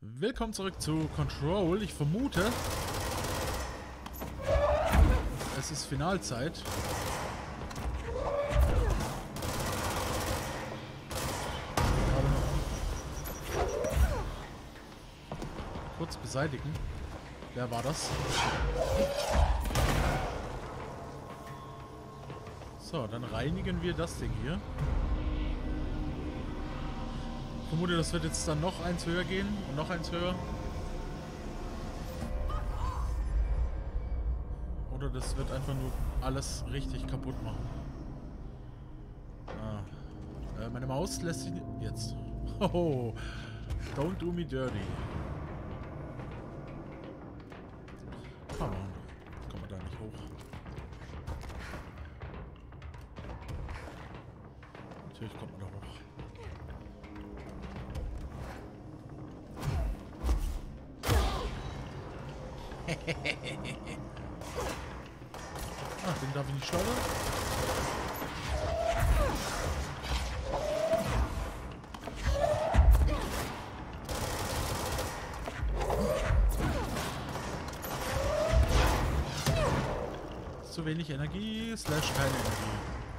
Willkommen zurück zu Control. Ich vermute, es ist Finalzeit. Kurz beseitigen. Wer war das? So, dann reinigen wir das Ding hier. Ich vermute, das wird jetzt dann noch eins höher gehen und noch eins höher. Oder das wird einfach nur alles richtig kaputt machen. Meine Maus lässt sich jetzt. Oh, don't do me dirty. Come on. Kommen wir da nicht hoch. Natürlich kommt man da hoch. Ah, den darf ich nicht schleudern. Zu wenig Energie, slash keine Energie.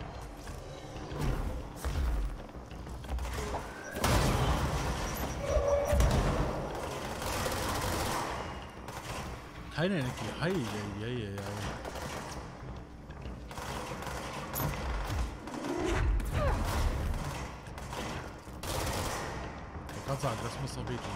Keine Energie. Hei, hei, hei, hei. Ich kann sagen, das muss doch wehtun.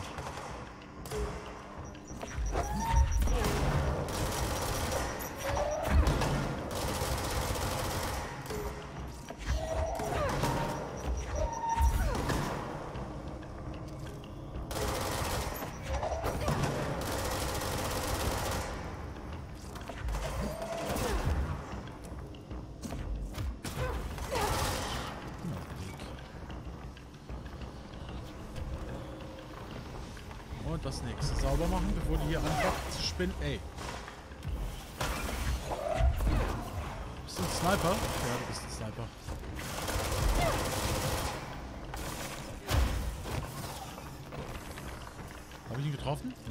Und das nächste sauber machen, bevor die hier anfangen zu spinnen. Ey. Bist du ein Sniper? Ja, du bist ein Sniper. Habe ich ihn getroffen? Nee.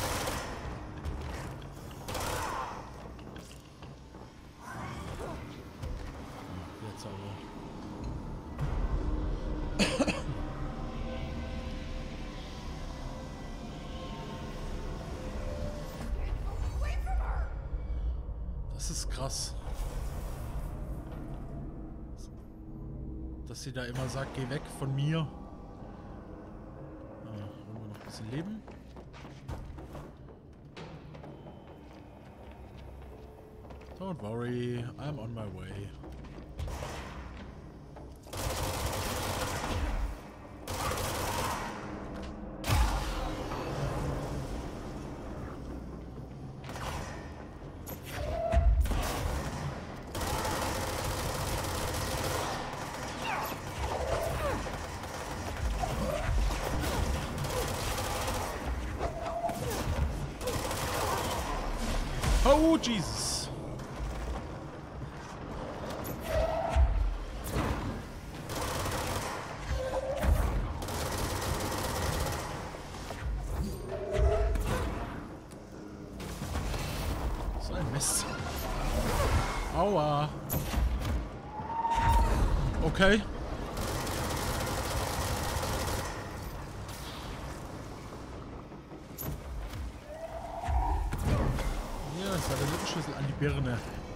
Jetzt aber. Das ist krass. Dass sie da immer sagt, geh weg von mir. Wollen wir noch ein bisschen leben? Don't worry, I'm on my way. Oh, Jesus. So ein Mist. Aua. Okay. Das war der Lippenschlüssel an die Birne.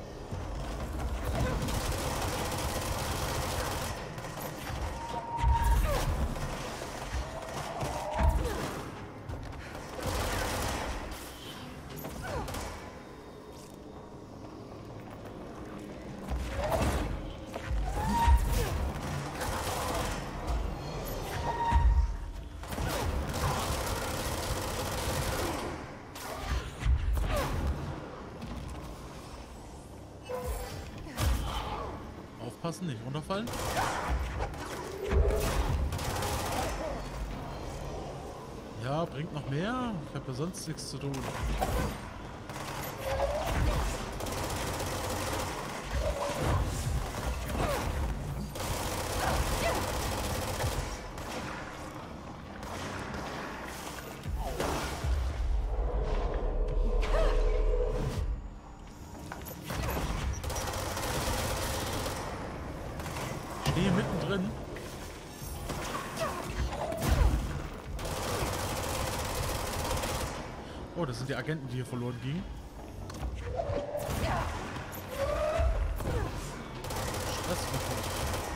Aufpassen, nicht runterfallen. Ja, bringt noch mehr. Ich habe ja sonst nichts zu tun. Oh, das sind die Agenten, die hier verloren gingen. Stressverfolgt.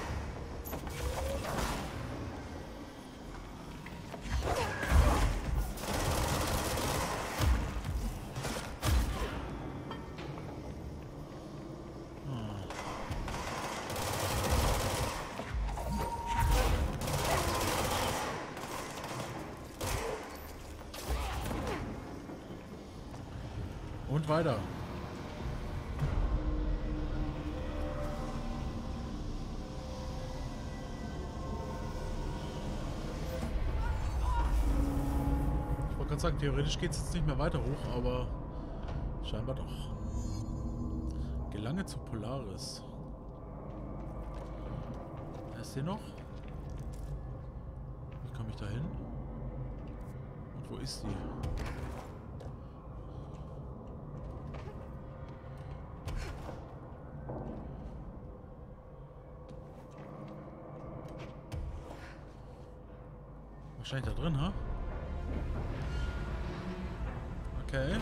Und weiter. Ich wollte gerade sagen, theoretisch geht es jetzt nicht mehr weiter hoch, aber scheinbar doch. Gelange zu Polaris. Ist die noch? Wie komme ich da hin? Und wo ist die? Wahrscheinlich da drin, ha? Okay.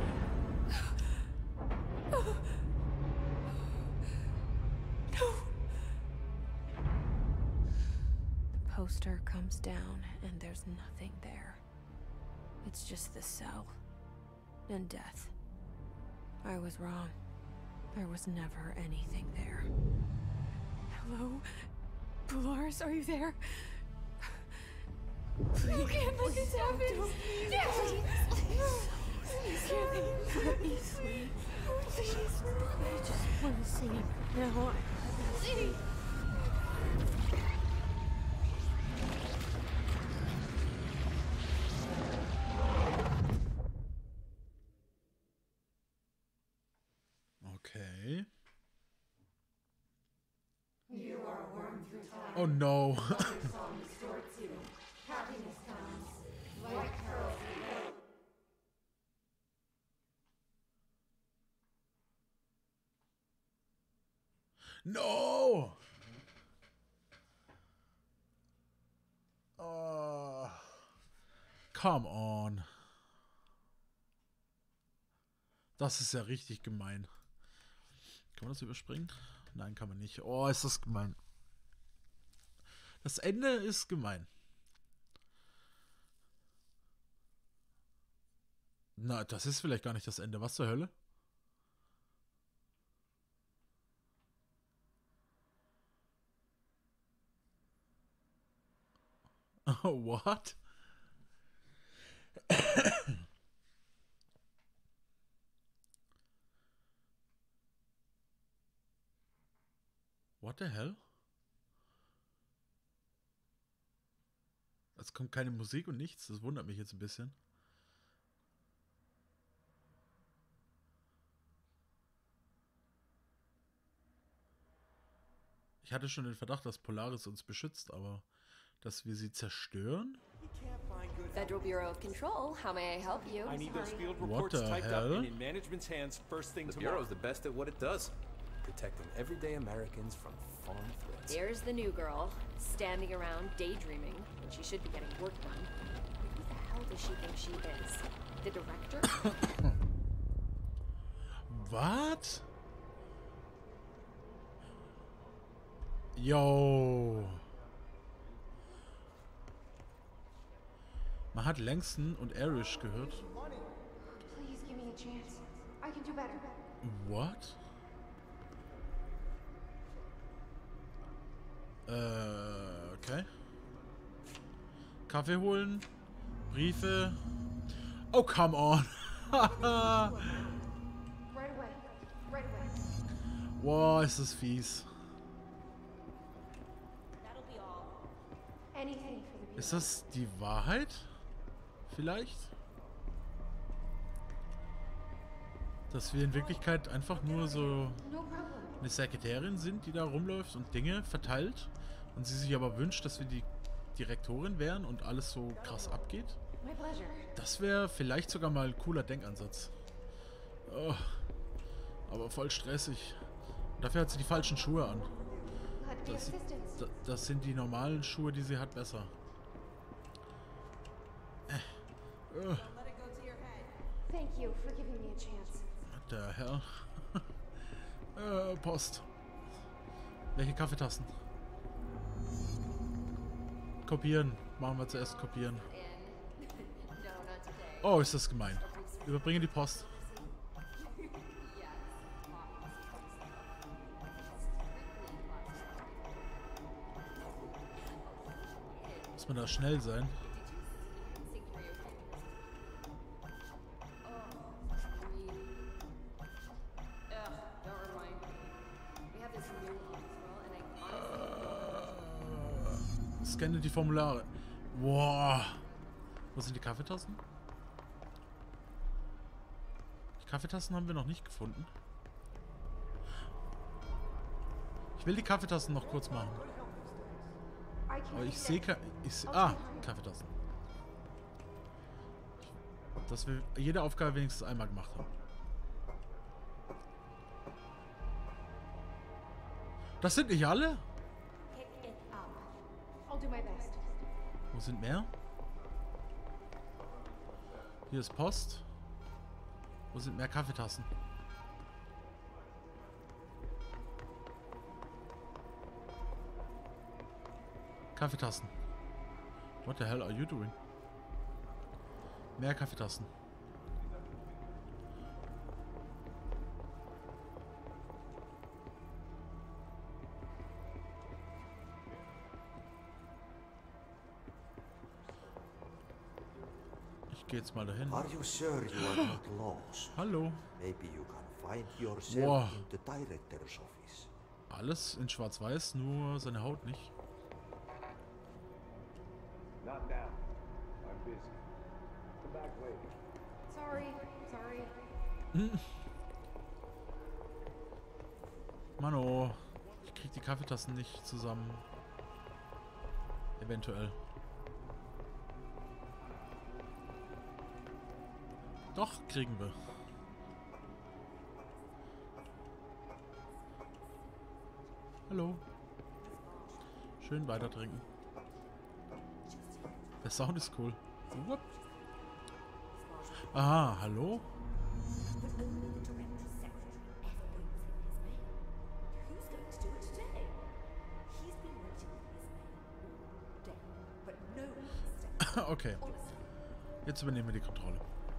The poster comes down and there's nothing there. It's just the cell and death. I was wrong. There was never anything there. Hello? Polaris, are you there? Please, you can't let this happen! Dad! Please, let me sleep. Please, I just want to sleep. Now, sleep. Okay. Oh no. No! Oh. Come on. Das ist ja richtig gemein. Kann man das überspringen? Nein, kann man nicht. Oh, ist das gemein. Das Ende ist gemein. Na, das ist vielleicht gar nicht das Ende. Was zur Hölle? Oh, what? What the hell? Es kommt keine Musik und nichts. Das wundert mich jetzt ein bisschen. Ich hatte schon den Verdacht, dass Polaris uns beschützt, aber dass wir sie zerstören? Federal Bureau of Control, how may I help you? I need those field What reports the typed hell? up and in management's hands first thing The tomorrow. Bureau's the best at what it does. Protecting everyday Americans from foreign threats. There's the new girl, standing around daydreaming when she should be getting work done. Who the hell does she think she is? The director? What? Yo. Man hat Langston und Arish gehört. Please give me a chance. I can do better. What? Okay. Kaffee holen. Briefe. Oh, come on. Right away. Right away. Wow, ist das fies. Anything for the Ist das die Wahrheit? Vielleicht? Dass wir in Wirklichkeit einfach nur so No problem. eine Sekretärin sind, die da rumläuft und Dinge verteilt und sie sich aber wünscht, dass wir die Direktorin wären und alles so krass abgeht? My pleasure. Das wäre vielleicht sogar mal ein cooler Denkansatz. Oh, aber voll stressig. Dafür hat sie die falschen Schuhe an. Glad to be of Das, assistance. das sind die normalen Schuhe, die sie hat, besser. Thank you for giving me a chance. Der Herr. Post. Welche Kaffeetassen? Kopieren. Machen wir zuerst kopieren. Oh, ist das gemein. Überbringe die Post. Muss man da schnell sein? Scanne die Formulare. Wow. Wo sind die Kaffeetassen? Die Kaffeetassen haben wir noch nicht gefunden. Ich will die Kaffeetassen noch kurz machen. Aber ich sehe Kaffeetassen. Dass wir jede Aufgabe wenigstens einmal gemacht haben. Das sind nicht alle? I'll do my best. Wo sind mehr? Hier ist Post. Wo sind mehr Kaffeetassen? Kaffeetassen. What the hell are you doing? Mehr Kaffeetassen. Ich gehe jetzt mal dahin. Are you sure you are not lost? Hallo. Maybe you can find yourself Wow. in the director's office. Alles in Schwarz-Weiß, nur seine Haut nicht. Not now. I'm busy. Come back later. Sorry. Mano, ich krieg die Kaffeetassen nicht zusammen. Eventuell. Doch, kriegen wir. Hallo. Schön weiter trinken. Der Sound ist cool. Wupp. Aha, hallo? Okay. Jetzt übernehmen wir die Kontrolle.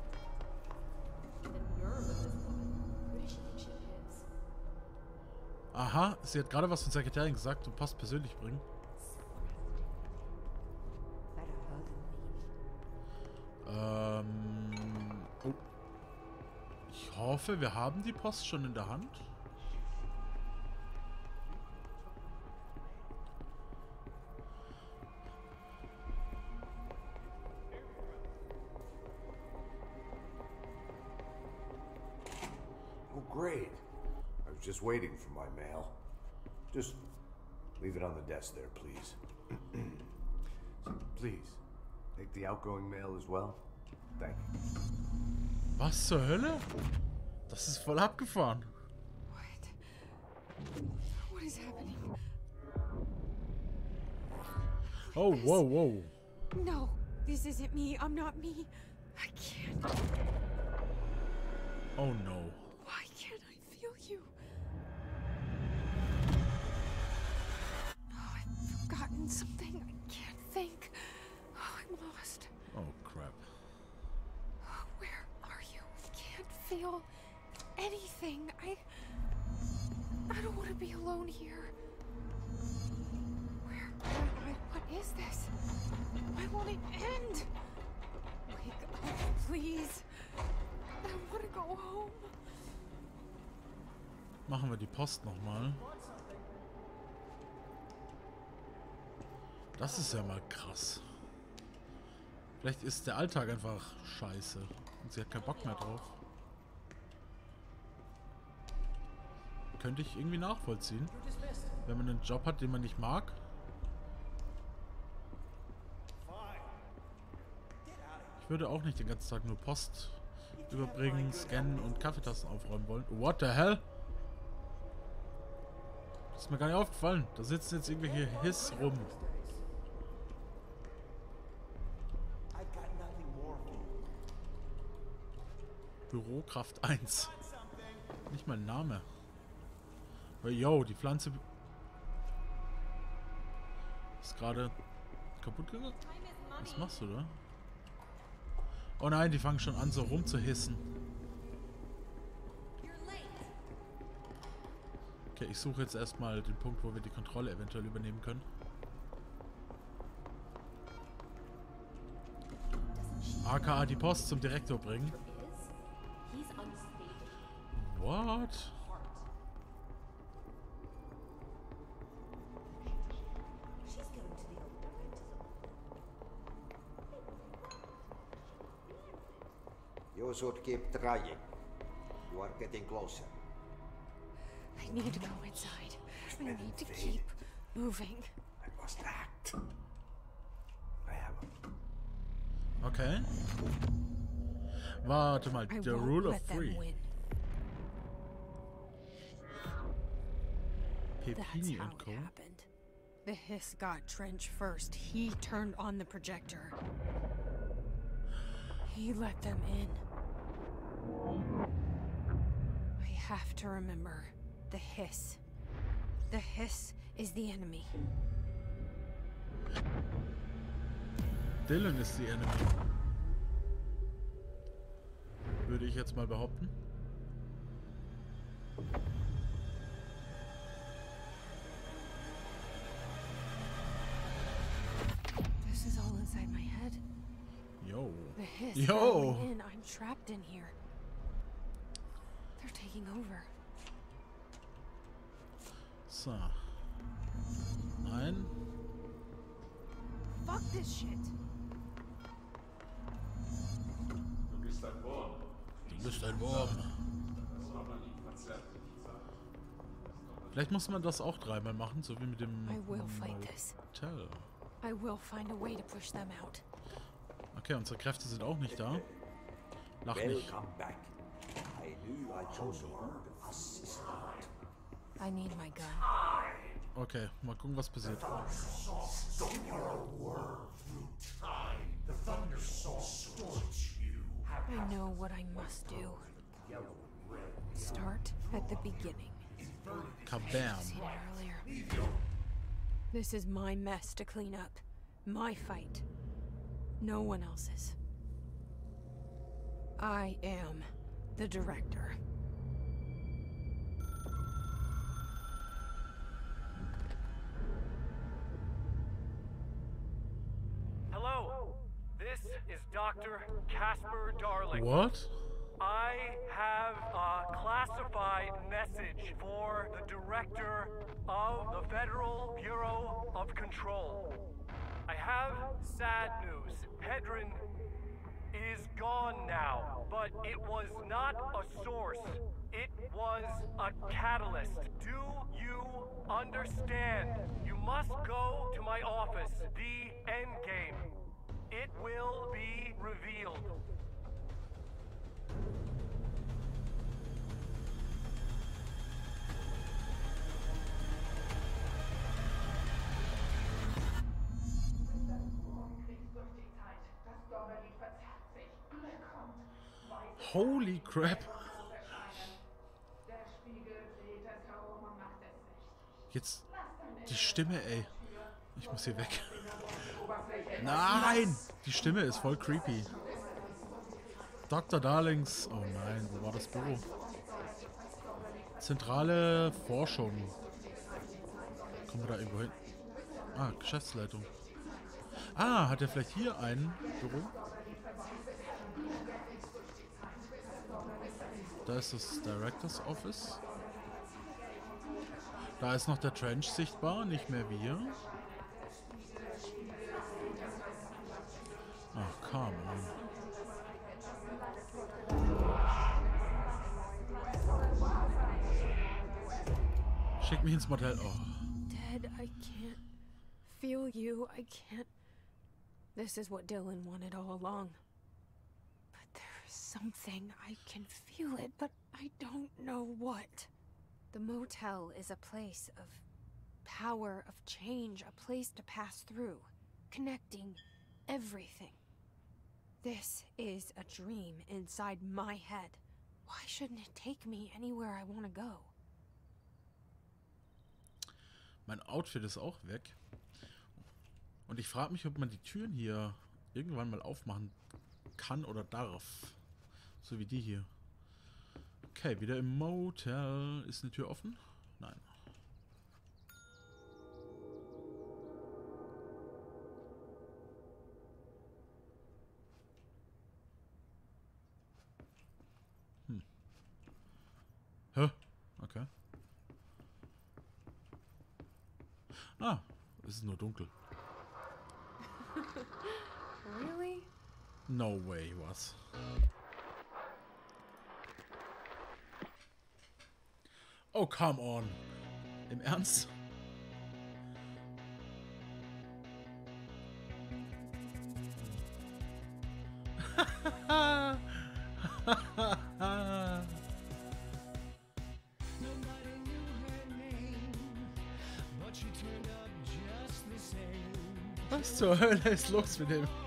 Aha, sie hat gerade was von Sekretärin gesagt und Post persönlich bringen. Oh. Ich hoffe, wir haben die Post schon in der Hand. Oh, great. I was just waiting for my mail. Just leave it on the desk there, please. So, please, take the outgoing mail as well. Thank you. Was zur Hölle? Das ist voll abgefahren. What is happening? Oh, wow, wow. No, this isn't me. I'm not me. I can't. Oh no. Why can't I feel you? Oh, I've forgotten something. I can't think. Oh, I'm lost. Oh crap. Where are you? I can't feel anything. I don't want to be alone here. Where am I? What is this? Why won't it end? Wake up, please. I want to go home. Machen wir die Post nochmal. Das ist ja mal krass. Vielleicht ist der Alltag einfach scheiße. Und sie hat keinen Bock mehr drauf. Könnte ich irgendwie nachvollziehen. Wenn man einen Job hat, den man nicht mag. Ich würde auch nicht den ganzen Tag nur Post überbringen, scannen und Kaffeetassen aufräumen wollen. What the hell? Das ist mir gar nicht aufgefallen. Da sitzen jetzt irgendwelche Hiss rum. Bürokraft 1. Nicht mal ein Name. Yo, die Pflanze ist gerade kaputt gegangen. Was machst du da? Oh nein, die fangen schon an so rumzuhissen. Okay, ich suche jetzt erstmal den Punkt, wo wir die Kontrolle eventuell übernehmen können. AKA die Post zum Direktor bringen. What? You should keep trying. You are getting closer. I need to go inside. I need to keep moving. I must act. I have a... Okay. Warte mal, I the won't rule of let them three. win. That's Pepini how and it Co. happened. The Hiss got Trench first. He turned on the projector. He let them in. I have to remember the Hiss. The Hiss is the enemy. Dylan ist die Enemy. Würde ich jetzt mal behaupten. This is all inside my head. Yo. The Hiss Yo. going in. I'm trapped in here. They're taking over. So. Nein. Fuck this shit. Du bist ein Wurm. Vielleicht muss man das auch dreimal machen, so wie mit dem I will fight this. Motel. I will find a way to push them out. Okay, unsere Kräfte sind auch nicht da. Lach nicht. Welcome back. I knew I chose a good assistant. I need my gun. Okay, mal gucken, was passiert. I know what I must do. Start at the beginning. Kabam. Seen it earlier. This is my mess to clean up. My fight. No one else's. I am the director. Hello, this is Dr. Casper Darling. What? I have a classified message for the director of the Federal Bureau of Control. I have sad news. Hedron is gone now, but it was not a source. It was a catalyst. Do you understand? You must go to my office, the Endgame. It will be revealed. Holy crap. Jetzt die Stimme, ey. Ich muss hier weg. Nein! Die Stimme ist voll creepy. Dr. Darlings. Oh nein, wo war das Büro? Zentrale Forschung. Kommen wir da irgendwo hin? Ah, Geschäftsleitung. Ah, hat er vielleicht hier ein Büro? Da ist das Directors Office. Da ist noch der Trench sichtbar, nicht mehr wir. Ach, come on. Schick mich ins Motel. Oh. Dead, I can't feel you. I can't. This is what Dylan wanted all along. But there's something. I can feel it, but I don't know what. The motel is a place of power, of change, a place to pass through, connecting everything. This is a dream inside my head. Why shouldn't it take me anywhere I want to go? Mein Outfit ist auch weg. Und ich frage mich, ob man die Türen hier irgendwann mal aufmachen kann oder darf. So wie die hier. Okay, wieder im Motel. Ist eine Tür offen? Nein. Hä? Okay. Ah, es ist nur dunkel. Really? No way, was? Oh, come on. Im Ernst? Was zur Hölle ist los mit dem?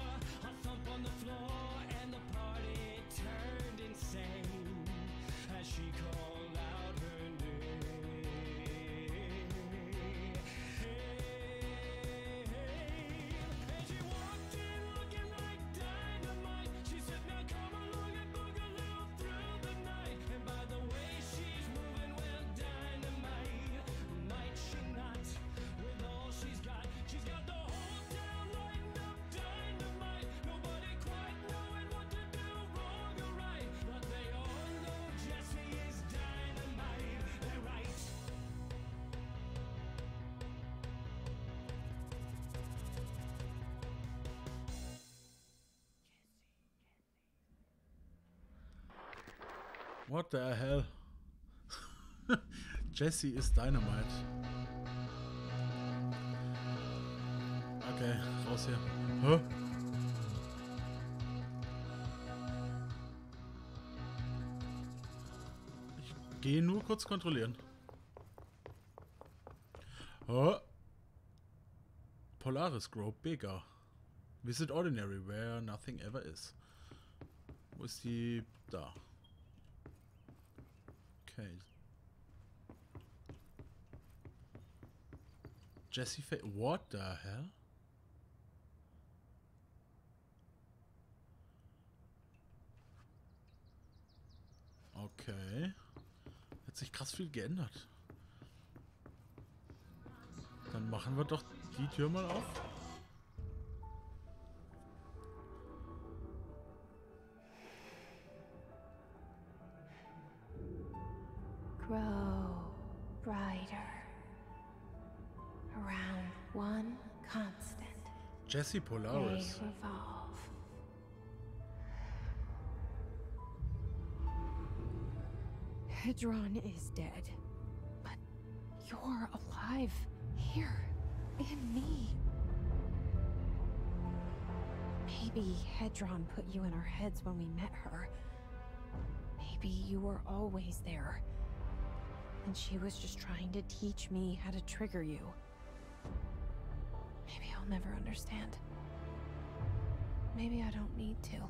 What the hell? Jesse ist Dynamite. Okay, raus hier. Hä? Ich gehe nur kurz kontrollieren. Hä? Polaris Grove, Bega. Visit Ordinary, where nothing ever is. Wo ist die? Da. Okay. Jesse what the hell? Okay. Hat sich krass viel geändert. Dann machen wir doch die Tür mal auf. Grow brighter around one constant. Jesse Polaris. They revolve. Hedron is dead, but you're alive here in me. Maybe Hedron put you in our heads when we met her. Maybe you were always there. And she was just trying to teach me how to trigger you. Maybe I'll never understand. Maybe I don't need to.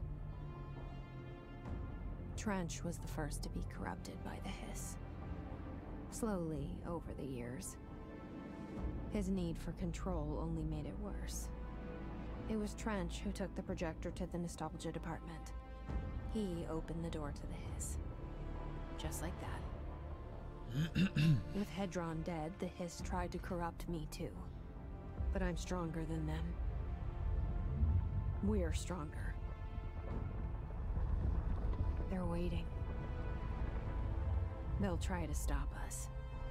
Trench was the first to be corrupted by the Hiss. Slowly, over the years. His need for control only made it worse. It was Trench who took the projector to the nostalgia department. He opened the door to the Hiss. Just like that. With Hedron dead, the Hiss tried to corrupt me too. But I'm stronger than them. We're stronger. They're waiting. They'll try to stop us.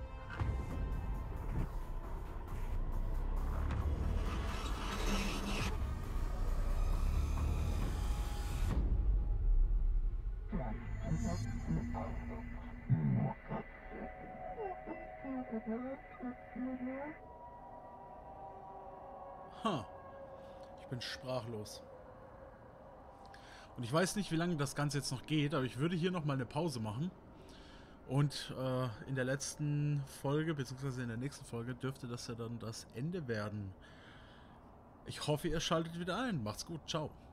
Ich bin sprachlos. Und ich weiß nicht, wie lange das Ganze jetzt noch geht, aber ich würde hier nochmal eine Pause machen. Und in der letzten Folge, beziehungsweise in der nächsten Folge, dürfte das ja dann das Ende werden. Ich hoffe, ihr schaltet wieder ein. Macht's gut. Ciao.